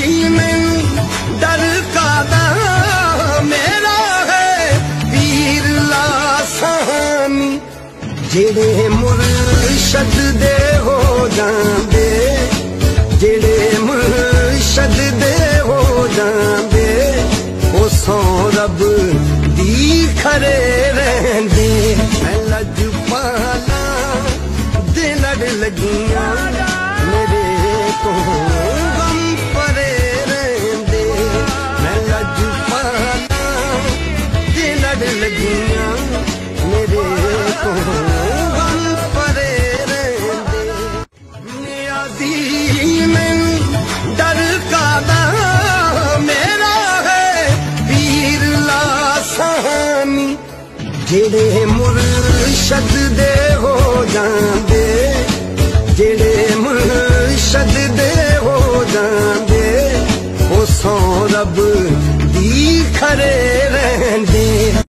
मैनू डर कादा मेरा है पीर लासानी जेड़े मुर्शद दे हो जांदे जेड़े मुर्शद दे हो जांदे ओ सौ रब दी खरे रहंदे मैं लजपाला दे लड़ लगियां मेरे को गम परे रहंदे मैं लजपाला दे लड़ लगियां मेरे को गम परे रहंदे नियाज़ी मैनू डर कादा मेरा है पीर लासानी जेड़े मुर्शद दे हो जांदे जेड़े मुर्शद दे हो जांदे ओ सौ रब दी खरे